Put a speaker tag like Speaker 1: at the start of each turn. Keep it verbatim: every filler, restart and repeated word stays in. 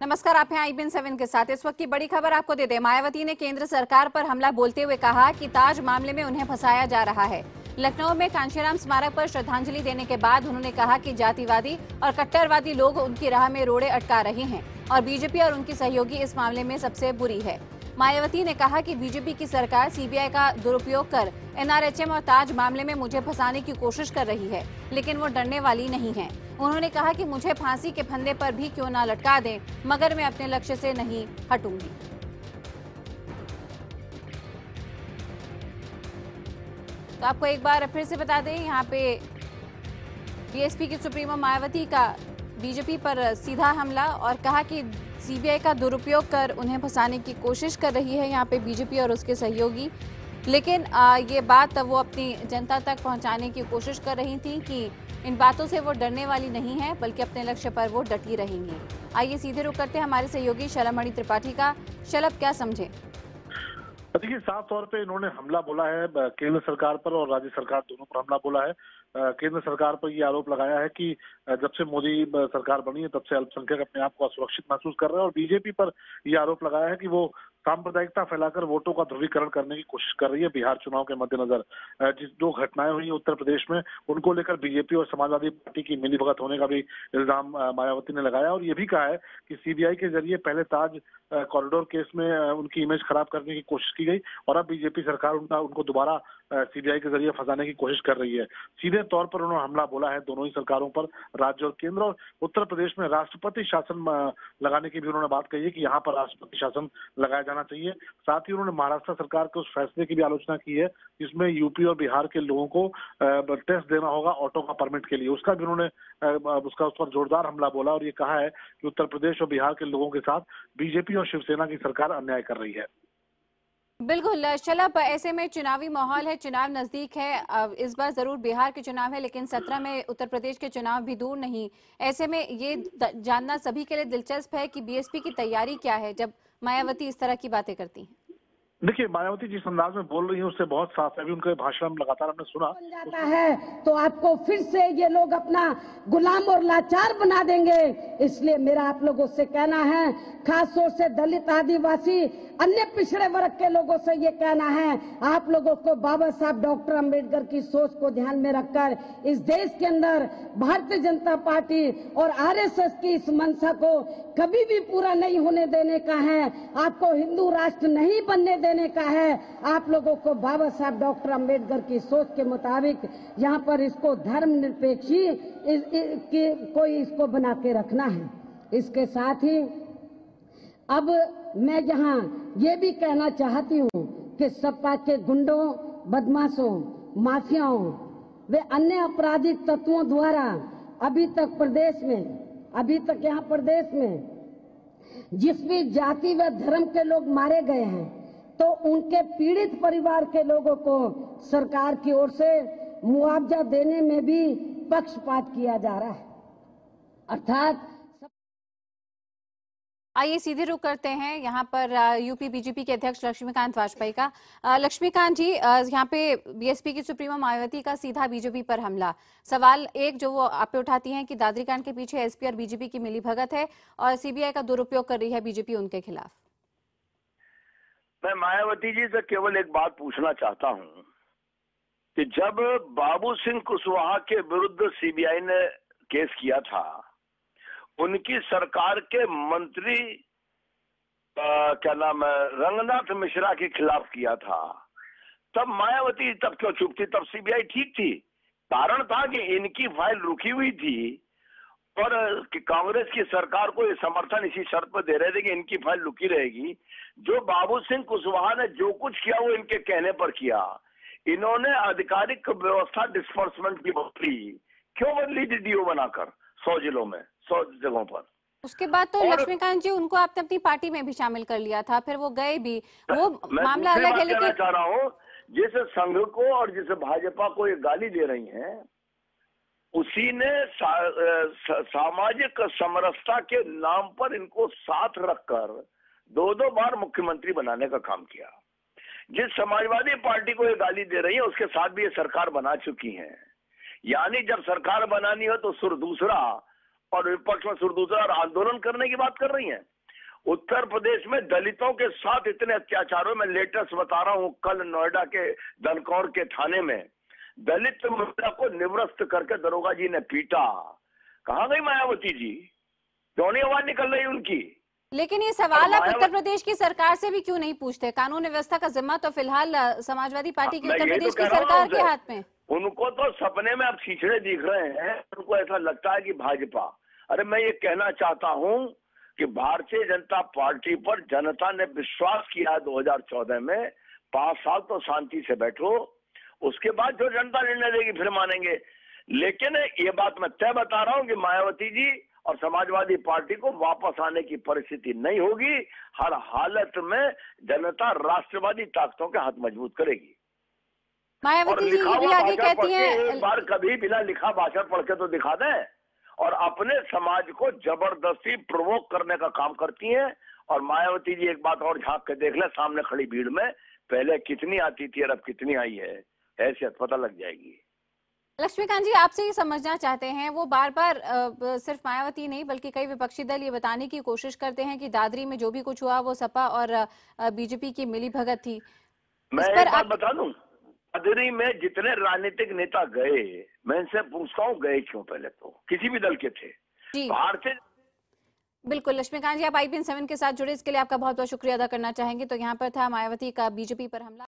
Speaker 1: नमस्कार, आप हैं आई बी एन सेवन के साथ। इस वक्त की बड़ी खबर आपको दे दें। मायावती ने केंद्र सरकार पर हमला बोलते हुए कहा कि ताज मामले में उन्हें फंसाया जा रहा है। लखनऊ में कांशीराम स्मारक पर श्रद्धांजलि देने के बाद उन्होंने कहा कि जातिवादी और कट्टरवादी लोग उनकी राह में रोड़े अटका रहे हैं और बीजेपी और उनकी सहयोगी इस मामले में सबसे बुरी है। मायावती ने कहा कि बीजेपी की सरकार सी बी आई का दुरुपयोग कर एन आर एच एम और ताज मामले में मुझे फंसाने की कोशिश कर रही है, लेकिन वो डरने वाली नहीं है। उन्होंने कहा कि मुझे फांसी के फंदे पर भी क्यों ना लटका दें, मगर मैं अपने लक्ष्य से नहीं हटूंगी। तो आपको एक बार फिर से बता दें, यहाँ पे बी एस पी की सुप्रीमो मायावती का बीजेपी पर सीधा हमला और कहा कि सी बी आई का दुरुपयोग कर उन्हें फंसाने की कोशिश कर रही है यहाँ पे बीजेपी और उसके सहयोगी। लेकिन आ, ये बात वो अपनी जनता तक पहुंचाने की कोशिश कर रही थी कि इन बातों से वो डरने वाली नहीं है, बल्कि अपने लक्ष्य पर वो डटी रहेंगी। आइए सीधे रुख करते हैं हमारे सहयोगी शलभ मणि त्रिपाठी का। शलभ, क्या समझे?
Speaker 2: देखिए, साफ तौर पे इन्होंने हमला बोला है केंद्र सरकार पर और राज्य सरकार दोनों पर हमला बोला है। केंद्र सरकार पर यह आरोप लगाया है कि जब से मोदी सरकार बनी है तब से अल्पसंख्यक अपने आप को असुरक्षित महसूस कर रहे हैं, और बीजेपी पर यह आरोप लगाया है कि वो सांप्रदायिकता फैलाकर वोटों का ध्रुवीकरण करने की कोशिश कर रही है। बिहार चुनाव के मद्देनजर जिस जो घटनाएं हुई उत्तर प्रदेश में, उनको लेकर बीजेपी और समाजवादी पार्टी की मिलीभगत होने का भी इल्जाम मायावती ने लगाया और ये भी कहा है कि सी बी आई के जरिए पहले ताज कॉरिडोर केस में उनकी इमेज खराब करने की कोशिश की गई और अब बीजेपी सरकार उनका उनको दोबारा सी बी आई के जरिए फंसाने की कोशिश कर रही है। सीधे तौर पर उन्होंने हमला बोला है दोनों ही सरकारों पर, राज्य और केंद्र। और उत्तर प्रदेश में राष्ट्रपति शासन लगाने की भी उन्होंने बात कही है कि यहाँ पर राष्ट्रपति शासन लगाया जाना चाहिए। साथ ही उन्होंने महाराष्ट्र सरकार के उस फैसले की भी आलोचना की है जिसमें यूपी और बिहार के लोगों को टेस्ट देना होगा ऑटो का परमिट के लिए, उसका भी उन्होंने उसका उस पर जोरदार हमला बोला और ये कहा है कि उत्तर प्रदेश और बिहार के लोगों के साथ बीजेपी और शिवसेना की सरकार अन्याय कर रही है।
Speaker 1: बिल्कुल शलभ, ऐसे में चुनावी माहौल है, चुनाव नजदीक है। इस बार जरूर बिहार के चुनाव है, लेकिन सत्रह में उत्तर प्रदेश के चुनाव भी दूर नहीं। ऐसे में ये जानना सभी के लिए दिलचस्प है कि बी एस पी की तैयारी क्या है जब मायावती इस तरह की बातें करती हैं।
Speaker 2: देखिए, मायावती जिस अंदाज में बोल रही है उससे बहुत साफ है। अभी उनके भाषण में लगातार हमने सुना
Speaker 3: जाता है तो आपको फिर से ये लोग अपना गुलाम और लाचार बना देंगे। इसलिए मेरा आप लोगों से कहना है, खास तौर से दलित, आदिवासी, अन्य पिछड़े वर्ग के लोगों से ये कहना है, आप लोगों को बाबा साहब डॉक्टर अंबेडकर की सोच को ध्यान में रखकर इस देश के अंदर भारतीय जनता पार्टी और आर एस एस की इस मंशा को कभी भी पूरा नहीं होने देने का है। आपको हिंदू राष्ट्र नहीं बनने देने का है। आप लोगों को बाबा साहब डॉक्टर अंबेडकर की सोच के मुताबिक यहाँ पर इसको धर्मनिरपेक्षी कोई इसको बना के रखना है। इसके साथ ही अब मैं यहाँ ये भी कहना चाहती हूँ कि सपा के गुंडों, बदमाशों, माफियाओं वे अन्य आपराधिक तत्वों द्वारा अभी तक प्रदेश में अभी तक यहाँ प्रदेश में जिस भी जाति व धर्म के लोग मारे गए हैं, तो उनके पीड़ित परिवार के लोगों को सरकार की ओर से मुआवजा देने में भी पक्षपात किया जा रहा है। अर्थात
Speaker 1: आइए सीधे रुख करते हैं यहाँ पर यूपी बीजेपी के अध्यक्ष लक्ष्मीकांत वाजपेयी का। लक्ष्मीकांत जी, यहाँ पे बी एस पी की सुप्रीमो मायावती का सीधा बीजेपी पर हमला। सवाल एक जो वो आप पे उठाती हैं कि दादरी कांड के पीछे एस पी और बीजेपी की मिलीभगत है और सी बी आई का दुरुपयोग कर रही है बीजेपी उनके खिलाफ।
Speaker 4: मैं मायावती जी से केवल एक बात पूछना चाहता हूँ कि जब बाबू सिंह कुशवाहा के विरुद्ध सी बी आई ने केस किया था, उनकी सरकार के मंत्री आ, क्या नाम है रंगनाथ मिश्रा के खिलाफ किया था, तब मायावती तब क्यों चुप थी? तब सी बी आई ठीक थी। कारण था कि इनकी फाइल रुकी हुई थी और कि कांग्रेस की सरकार को ये समर्थन इसी शर्त पर दे रहे थे कि इनकी फाइल रुकी रहेगी। जो बाबू सिंह कुशवाहा ने जो कुछ किया वो इनके कहने पर किया। इन्होंने आधिकारिक व्यवस्था डिस्पर्समेंट की बदली, क्यों बदली थी डीओ बनाकर सौ जिलों में, सौ जगहों पर?
Speaker 1: उसके बाद तो लक्ष्मीकांत जी उनको आपने अपनी पार्टी में भी शामिल कर लिया था, फिर वो गए भी, वो मामला अलग है। लेकिन
Speaker 4: चाह रहा हूँ जिस संघ को और जिस भाजपा को ये गाली दे रही हैं, उसी ने सा, सा, सामाजिक समरसता के नाम पर इनको साथ रखकर दो दो बार मुख्यमंत्री बनाने का काम किया। जिस समाजवादी पार्टी को ये गाली दे रही है उसके साथ भी ये सरकार बना चुकी है। यानी जब सरकार बनानी हो तो सुर दूसरा और विपक्ष में सुर दूसरा और आंदोलन करने की बात कर रही हैं। उत्तर प्रदेश में दलितों के साथ इतने अत्याचारों में, लेटेस्ट बता रहा हूं, कल नोएडा के दनकौर के थाने में दलित महिला को निवृत्त करके दरोगा जी ने पीटा। कहां गई मायावती जी? क्यों नहीं आवाज निकल रही उनकी?
Speaker 1: लेकिन ये सवाल आप उत्तर प्रदेश की सरकार से भी क्यों नहीं पूछते? कानून व्यवस्था का जिम्मा तो फिलहाल समाजवादी पार्टी की उत्तर प्रदेश की सरकार के हाथ में।
Speaker 4: उनको तो सपने में अब छीछड़े दिख रहे हैं, उनको ऐसा लगता है कि भाजपा। अरे मैं ये कहना चाहता हूं कि भारतीय जनता पार्टी पर जनता ने विश्वास किया दो हज़ार चौदह में। पांच साल तो शांति से बैठो, उसके बाद जो जनता निर्णय देगी फिर मानेंगे। लेकिन ये बात मैं तय बता रहा हूं कि मायावती जी और समाजवादी पार्टी को वापस आने की परिस्थिति नहीं होगी। हर हालत में जनता राष्ट्रवादी ताकतों के हाथ मजबूत करेगी।
Speaker 1: मायावती जी भी आगे कहती हैं,
Speaker 4: एक बार कभी बिना लिखा भाषण पढ़ के तो दिखा दें, और अपने समाज को जबरदस्ती प्रोवोक करने का काम करती हैं। और मायावती जी एक बात और झांक के देख ले, सामने खड़ी भीड़ में पहले कितनी आती थी और अब कितनी आई है, ऐसे पता लग जाएगी।
Speaker 1: लक्ष्मीकांत जी, आपसे ये समझना चाहते हैं, वो बार बार आ, सिर्फ मायावती नहीं बल्कि कई विपक्षी दल ये बताने की कोशिश करते हैं कि दादरी में जो भी कुछ हुआ वो सपा और बीजेपी की मिलीभगत थी।
Speaker 4: मैं एक बात बता दूं, दादरी में जितने राजनीतिक नेता गए, मैं इनसे पूछता हूँ गए क्यों? पहले तो किसी भी दल के थे भारतीय।
Speaker 1: बिल्कुल लक्ष्मीकांत जी, आप आई पी एन सेवन के साथ जुड़े, इसके लिए आपका बहुत बहुत शुक्रिया अदा करना चाहेंगे। तो यहाँ पर था मायावती का बीजेपी पर हमला।